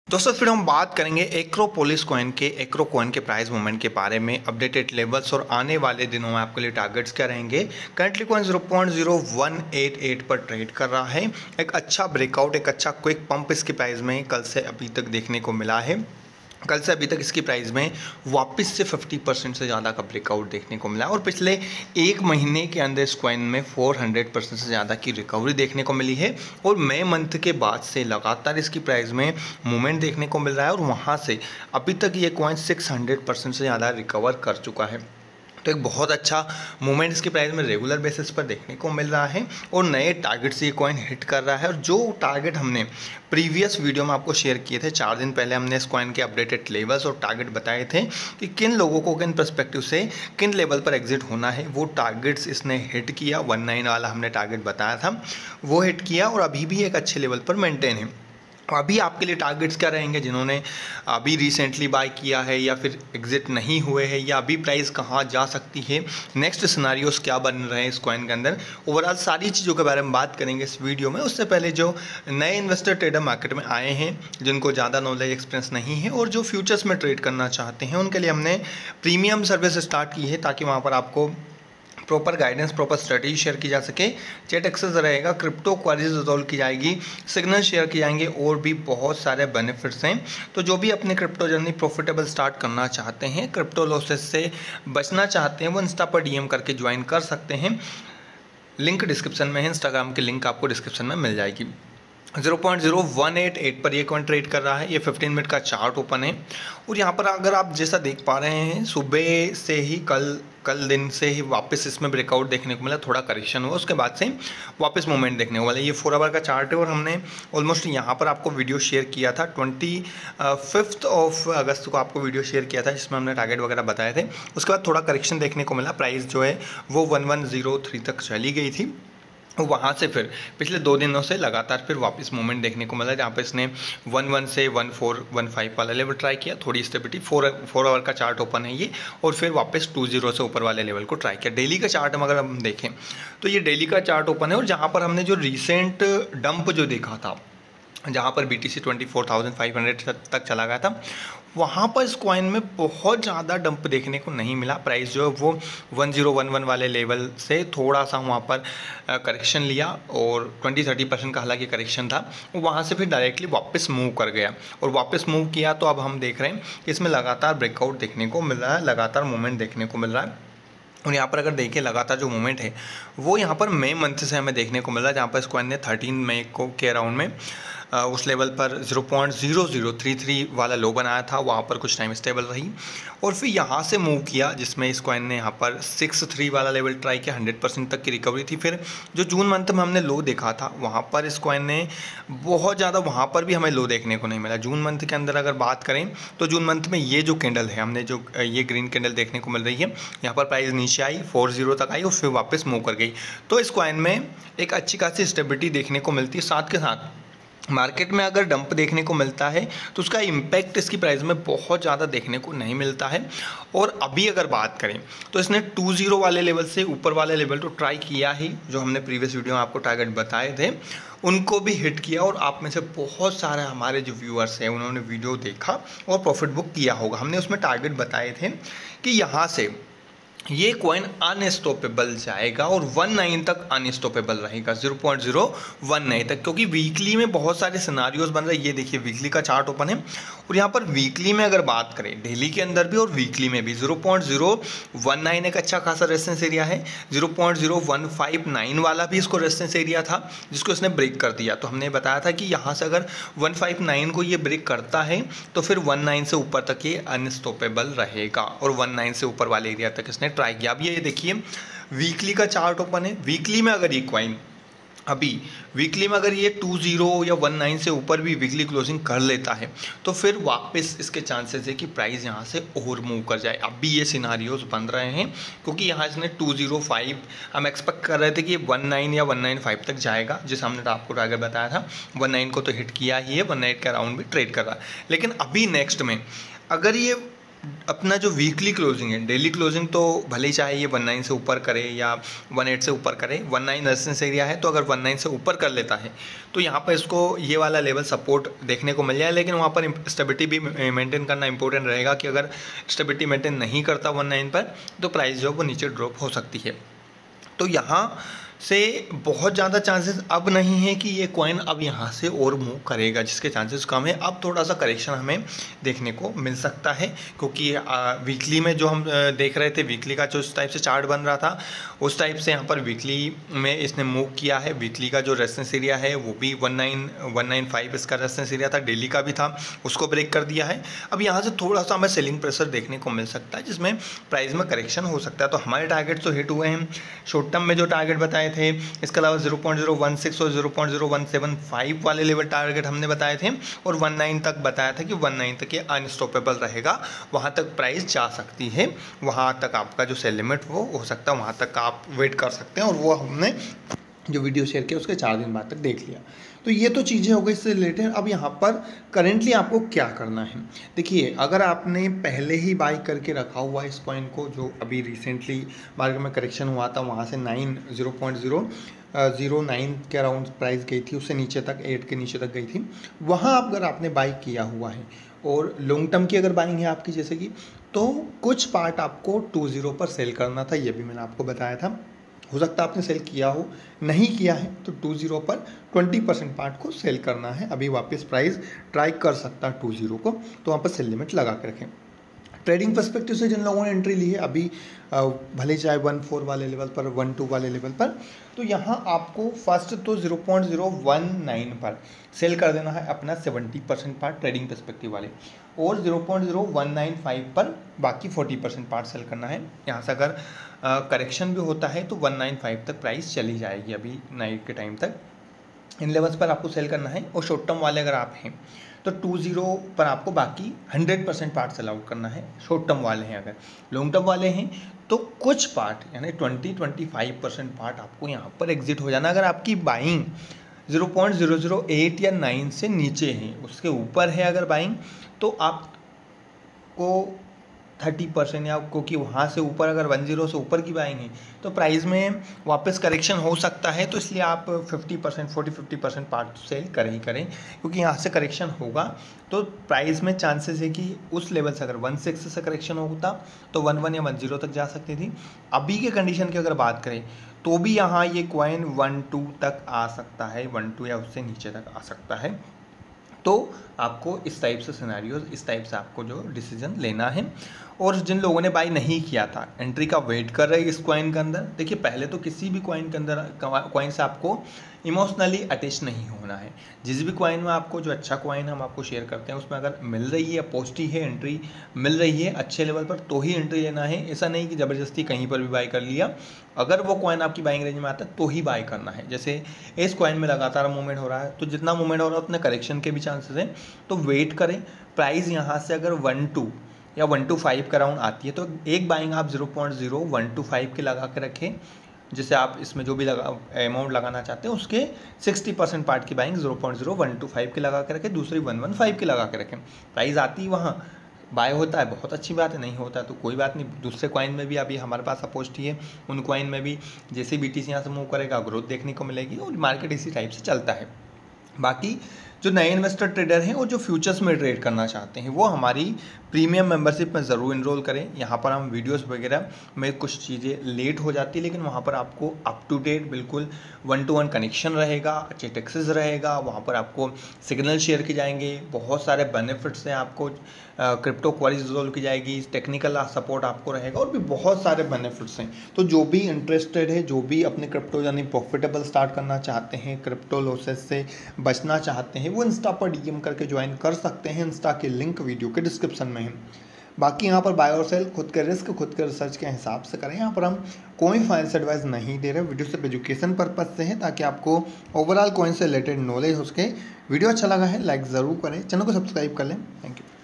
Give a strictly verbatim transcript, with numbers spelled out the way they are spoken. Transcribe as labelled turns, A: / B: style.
A: दोस्तों फिर हम बात करेंगे एक्रोपोलिस कॉइन के एक्रो कॉइन के प्राइस मूवमेंट के बारे में, अपडेटेड लेवल्स और आने वाले दिनों में आपके लिए टारगेट्स क्या रहेंगे। Currently coin zero point zero one eight eight पर ट्रेड कर रहा है। एक अच्छा ब्रेकआउट, एक अच्छा क्विक पंप इसके प्राइस में कल से अभी तक देखने को मिला है। कल से अभी तक इसकी प्राइस में वापस से पचास परसेंट से ज़्यादा का ब्रेकआउट देखने को मिला और पिछले एक महीने के अंदर इस कॉइन में चार सौ परसेंट से ज़्यादा की रिकवरी देखने को मिली है और मई मंथ के बाद से लगातार इसकी प्राइस में मूवमेंट देखने को मिल रहा है और वहाँ से अभी तक ये कॉइन छह सौ परसेंट से ज़्यादा रिकवर कर चुका है। तो एक बहुत अच्छा मूवमेंट इसके प्राइस में रेगुलर बेसिस पर देखने को मिल रहा है और नए टारगेट से ये कॉइन हिट कर रहा है। और जो टारगेट हमने प्रीवियस वीडियो में आपको शेयर किए थे, चार दिन पहले हमने इस कॉइन के अपडेटेड लेवल्स और टारगेट बताए थे कि किन लोगों को किन पर्सपेक्टिव से किन लेवल पर एग्जिट होना है, वो टारगेट्स इसने हिट किया। वन नाइन वाला हमने टारगेट बताया था, वो हिट किया और अभी भी एक अच्छे लेवल पर मेंटेन है। अभी आपके लिए टारगेट्स क्या रहेंगे जिन्होंने अभी रिसेंटली बाय किया है या फिर एग्जिट नहीं हुए हैं, या अभी प्राइस कहाँ जा सकती है, नेक्स्ट सिनारियोस क्या बन रहे हैं इस कॉइन के अंदर, ओवरऑल सारी चीज़ों के बारे में बात करेंगे इस वीडियो में। उससे पहले जो नए इन्वेस्टर ट्रेडर मार्केट में आए हैं, जिनको ज़्यादा नॉलेज एक्सपीरियंस नहीं है और जो फ्यूचर्स में ट्रेड करना चाहते हैं, उनके लिए हमने प्रीमियम सर्विस स्टार्ट की है ताकि वहाँ पर आपको proper guidance, proper strategy share की जा सके। चैट एक्सेस रहेगा, क्रिप्टो क्वारीज रिजॉल्व की जाएगी, सिग्नल शेयर किए जाएंगे और भी बहुत सारे बेनिफिट्स हैं। तो जो भी अपने क्रिप्टो जर्नी प्रॉफिटेबल स्टार्ट करना चाहते हैं, क्रिप्टो लॉसेस से बचना चाहते हैं, वो इंस्टा पर डीएम करके ज्वाइन कर सकते हैं। लिंक डिस्क्रिप्शन में है, इंस्टाग्राम की लिंक आपको डिस्क्रिप्शन में मिल जाएगी। Zero point zero one eight eight पर ये कॉइन ट्रेड कर रहा है। ये पंद्रह मिनट का चार्ट ओपन है और यहाँ पर अगर आप जैसा देख पा रहे हैं, सुबह से ही कल कल दिन से ही वापस इसमें ब्रेकआउट देखने को मिला, थोड़ा करेक्शन हुआ, उसके बाद से वापस मूवमेंट देखने को मिला। ये फोर आवर का चार्ट है और हमने ऑलमोस्ट यहाँ पर आपको वीडियो शेयर किया था, ट्वेंटी फिफ्थ ऑफ अगस्त को आपको वीडियो शेयर किया था जिसमें हमने टारगेट वगैरह बताए थे। उसके बाद थोड़ा करेक्शन देखने को मिला, प्राइस जो है वो वन वन ज़ीरो थ्री तक चली गई थी। वहाँ से फिर पिछले दो दिनों से लगातार फिर वापस मूवमेंट देखने को मिला, जहाँ पे इसने वन वन से वन फोर वन फाइव वाला लेवल ट्राई किया, थोड़ी स्टेबिलिटी, फोर फोर आवर का चार्ट ओपन है ये, और फिर वापस टू जीरो से ऊपर वाले लेवल को ट्राई किया। डेली का चार्ट हम अगर हम देखें तो ये डेली का चार्ट ओपन है और जहाँ पर हमने जो रिसेंट डंप जो देखा था, जहाँ पर B T C twenty four thousand five hundred तक चला गया था, वहाँ पर इस कॉइन में बहुत ज़्यादा डंप देखने को नहीं मिला। प्राइस जो है वो वन ज़ीरो वन वन वाले लेवल से थोड़ा सा वहाँ पर करेक्शन लिया और ट्वेंटी थर्टी परसेंट का हालांकि करेक्शन था, वहाँ से फिर डायरेक्टली वापस मूव कर गया और वापस मूव किया तो अब हम देख रहे हैं कि इसमें लगातार ब्रेकआउट देखने को मिल रहा है, लगातार मूवमेंट देखने को मिल रहा है। और यहाँ पर अगर देखें लगातार जो मूवमेंट है वो यहाँ पर मई मंथ से हमें देखने को मिल रहा है, जहाँ पर इस कॉइन ने थर्टीन मई को के अराउंड में आ, उस लेवल पर zero point zero zero three three वाला लो बनाया था, वहाँ पर कुछ टाइम स्टेबल रही और फिर यहाँ से मूव किया, जिसमें इस कॉइन ने यहाँ पर सिक्स थ्री वाला लेवल ट्राई किया, हंड्रेड परसेंट तक की रिकवरी थी। फिर जो जून मंथ में हमने लो देखा था, वहाँ पर इस कॉइन ने बहुत ज़्यादा, वहाँ पर भी हमें लो देखने को नहीं मिला। जून मंथ के अंदर अगर बात करें तो जून मंथ में ये जो कैंडल है, हमने जो ये ग्रीन कैंडल देखने को मिल रही है, यहाँ पर प्राइस नीचे आई, फोर जीरो तक आई और फिर वापस मूव कर गई। तो इस कॉइन में एक अच्छी खासी स्टेबिलिटी देखने को मिलती है। साथ के साथ मार्केट में अगर डंप देखने को मिलता है तो उसका इम्पैक्ट इसकी प्राइस में बहुत ज़्यादा देखने को नहीं मिलता है। और अभी अगर बात करें तो इसने टू ज़ीरो वाले लेवल से ऊपर वाले लेवल तो ट्राई किया ही, जो हमने प्रीवियस वीडियो में आपको टारगेट बताए थे उनको भी हिट किया और आप में से बहुत सारे हमारे जो व्यूअर्स हैं उन्होंने वीडियो देखा और प्रॉफिट बुक किया होगा। हमने उसमें टारगेट बताए थे कि यहाँ से ये कॉइन अनस्टॉपेबल जाएगा और वन नाइन तक अनस्टॉपेबल रहेगा, zero point zero one nine तक, क्योंकि वीकली में बहुत सारे सिनारियोज बन रहे हैं। ये देखिए वीकली का चार्ट ओपन है और यहाँ पर वीकली में अगर बात करें, डेली के अंदर भी और वीकली में भी zero point zero one nine एक अच्छा खासा रेजिस्टेंस एरिया है। Zero point zero one five nine वाला भी इसको रेजिस्टेंस एरिया था जिसको इसने ब्रेक कर दिया। तो हमने बताया था कि यहाँ से अगर वन फाइव नाइन को ये ब्रेक करता है तो फिर वन नाइन से ऊपर तक ये अनस्टॉपेबल रहेगा और वन नाइन से ऊपर वाले एरिया तक इसने ट्राई किया। अब ये देखिए वीकली का चार्ट ओपन है, वीकली में अगर ये कॉइन अभी वीकली में अगर ये टू ज़ीरो या वन नाइन से ऊपर भी वीकली क्लोजिंग कर लेता है तो फिर वापस इसके चांसेस है कि प्राइस यहाँ से और मूव कर जाए। अब भी ये सिनारियोज बन रहे हैं क्योंकि यहाँ इसने टू ज़ीरो फाइव हम एक्सपेक्ट कर रहे थे कि वन नाइन या वन नाइन फाइव तक जाएगा, जिस हमने आपको टारगेट बताया था। वन नाइन को तो हिट किया ही है, वन नाइन के अराउंड भी ट्रेड कर रहा है। लेकिन अभी नेक्स्ट में अगर ये अपना जो वीकली क्लोजिंग है, डेली क्लोजिंग तो भले ही चाहे ये वन नाइन से ऊपर करे या वन एट से ऊपर करे, वन नाइन रेजिस्टेंस एरिया है तो अगर वन नाइन से ऊपर कर लेता है तो यहाँ पर इसको ये वाला लेवल सपोर्ट देखने को मिल जाए। लेकिन वहाँ पर स्टेबिलिटी भी मेंटेन करना इंपॉर्टेंट रहेगा कि अगर स्टेबिलिटी मेंटेन नहीं करता वन नाइन पर तो प्राइस जो वो नीचे ड्रॉप हो सकती है। तो यहाँ से बहुत ज़्यादा चांसेस अब नहीं है कि ये कॉइन अब यहाँ से और मूव करेगा, जिसके चांसेस कम है। अब थोड़ा सा करेक्शन हमें देखने को मिल सकता है, क्योंकि वीकली में जो हम देख रहे थे, वीकली का जो इस टाइप से चार्ट बन रहा था उस टाइप से यहाँ पर वीकली में इसने मूव किया है। वीकली का जो रेजिस्टेंस एरिया है वो भी one nine one nine five इसका रेजिस्टेंस एरिया था, डेली का भी था, उसको ब्रेक कर दिया है। अब यहाँ से थोड़ा सा हमें सेलिंग प्रेशर देखने को मिल सकता है, जिसमें प्राइस में करेक्शन हो सकता है। तो हमारे टारगेट तो हिट हुए हैं शॉर्ट टर्म में जो टारगेट बताए थे। इसके अलावा zero point zero one six और zero point zero one seven five वाले लेवल टारगेट हमने बताए थे, और वन नाइन तक बताया था कि वन नाइन तक ये अनस्टॉपेबल रहेगा, वहाँ तक प्राइस जा सकती है, वहाँ तक आपका जो सेल लिमिट वो हो सकता है, वहाँ तक आप वेट कर सकते हैं। और वो हमने जो वीडियो शेयर किया उसके चार दिन बाद तक देख लिया। तो ये तो चीज़ें हो गई इससे रिलेटेड। अब यहाँ पर करेंटली आपको क्या करना है, देखिए अगर आपने पहले ही बाई करके रखा हुआ इस कॉइन को, जो अभी रिसेंटली मार्केट में करेक्शन हुआ था, वहाँ से nine zero point zero zero nine के अराउंड प्राइस गई थी, उससे नीचे तक एट के नीचे तक गई थी, वहाँ अगर आपने बाई किया हुआ है और लॉन्ग टर्म की अगर बाइंग है आपकी जैसे कि, तो कुछ पार्ट आपको टू ज़ीरो पर सेल करना था, ये भी मैंने आपको बताया था। हो सकता है आपने सेल किया हो, नहीं किया है तो टू ज़ीरो पर ट्वेंटी परसेंट पार्ट को सेल करना है। अभी वापस प्राइस ट्राई कर सकता है टू ज़ीरो को, तो वहाँ पर सेल लिमिट लगा के रखें। ट्रेडिंग पर्सपेक्टिव से जिन लोगों ने एंट्री ली है अभी, भले चाहे वन फोर वाले लेवल पर, वन टू वाले लेवल पर, तो यहाँ आपको फर्स्ट तो zero point zero one nine पर सेल कर देना है अपना seventy percent part trading perspective वाले, और zero point zero one nine five पर बाकी फोर्टी परसेंट पार्ट सेल करना है। यहाँ से अगर करेक्शन भी होता है तो वन नाइन फाइव तक प्राइस चली जाएगी अभी नाइट के टाइम तक। इन लेवल्स पर आपको सेल करना है। और शॉर्ट टर्म वाले अगर आप हैं तो टू ज़ीरो पर आपको बाकी hundred percent part sell out करना है, शॉर्ट टर्म वाले हैं। अगर लॉन्ग टर्म वाले हैं तो कुछ पार्ट यानी twenty twenty five percent part आपको यहाँ पर एग्जिट हो जाना। अगर आपकी buying zero point zero zero eight या नाइन से नीचे है, उसके ऊपर है अगर बाइंग, तो आपको थर्टी परसेंट या क्योंकि वहाँ से ऊपर अगर वन ज़ीरो से ऊपर की बाइंग है तो प्राइस में वापस करेक्शन हो सकता है। तो इसलिए आप fifty percent forty fifty percent part sell करें ही करें, क्योंकि यहाँ से करेक्शन होगा तो प्राइस में चांसेस है कि उस लेवल से अगर वन सिक्स से करेक्शन होता तो वन वन या वन जीरो तक जा सकती थी। अभी के कंडीशन की अगर बात करें तो भी यहाँ ये कॉइन वन टू तक आ सकता है, वन टू या उससे नीचे तक आ सकता है। तो आपको इस टाइप से सिनेरियोज, इस टाइप से आपको जो डिसीजन लेना है। और जिन लोगों ने बाई नहीं किया था, एंट्री का वेट कर रहे हैं इस कॉइन के अंदर, देखिए पहले तो किसी भी कॉइन के अंदर कॉइन से आपको इमोशनली अटैच नहीं होना है। जिस भी कॉइन में आपको जो अच्छा कॉइन हम आपको शेयर करते हैं उसमें अगर मिल रही है, पॉजिटिव है, एंट्री मिल रही है अच्छे लेवल पर, तो ही एंट्री लेना है। ऐसा नहीं कि ज़बरदस्ती कहीं पर भी बाई कर लिया। अगर वो कॉइन आपकी बाइंग रेंज में आता है तो ही बाई करना है। जैसे इस कॉइन में लगातार मूवमेंट हो रहा है, तो जितना मूवमेंट हो रहा है उतने करेक्शन के भी चांसेस हैं, तो वेट करें। प्राइस यहाँ से अगर वन टू या वन टू फाइव का राउंड आती है तो एक बाइंग आप zero point zero one two five के लगा के रखें, जिससे आप इसमें जो भी लगा अमाउंट लगाना चाहते हैं उसके सिक्सटी परसेंट पार्ट की buying zero point zero one two five के लगा के रखें, दूसरी वन वन फाइव के लगा के रखें। प्राइस आती है वहाँ बाय होता है, बहुत अच्छी बात है, नहीं होता है तो कोई बात नहीं। दूसरे कॉइन में भी अभी हमारे पास अपोजिट है, उन कॉइन में भी जैसे बीटीसी यहाँ से मूव करेगा ग्रोथ देखने को मिलेगी, और मार्केट इसी टाइप से चलता है। बाकी जो नए इन्वेस्टर ट्रेडर हैं और जो फ्यूचर्स में ट्रेड करना चाहते हैं वो हमारी प्रीमियम मेंबरशिप में ज़रूर इनरोल करें। यहाँ पर हम वीडियोस वगैरह में कुछ चीज़ें लेट हो जाती है, लेकिन वहाँ पर आपको अप टू डेट बिल्कुल वन टू वन कनेक्शन रहेगा, अच्छे टैक्सेस रहेगा, वहाँ पर आपको सिग्नल शेयर की जाएंगे, बहुत सारे बेनिफिट्स हैं, आपको क्रिप्टो क्वारीज रिजोल्व की जाएगी, टेक्निकल सपोर्ट आपको रहेगा, और भी बहुत सारे बेनिफिट्स हैं। तो जो भी इंटरेस्टेड है, जो भी अपने क्रिप्टो यानी प्रॉफिटेबल स्टार्ट करना चाहते हैं, क्रिप्टो लॉसेस से बचना चाहते हैं, वो इंस्टा पर डीएम करके ज्वाइन कर सकते हैं। इंस्टा के लिंक वीडियो के डिस्क्रिप्शन में है। बाकी यहाँ पर बाय और सेल खुद के रिस्क, खुद के रिसर्च के हिसाब से करें। यहाँ पर हम कोई फाइनेंस एडवाइस नहीं दे रहे, वीडियो सिर्फ एजुकेशन पर्पज से है, ताकि आपको ओवरऑल कॉइन से रिलेटेड नॉलेज हो सके। वीडियो अच्छा लगा है लाइक ज़रूर करें, चैनल को सब्सक्राइब कर लें। Thank you.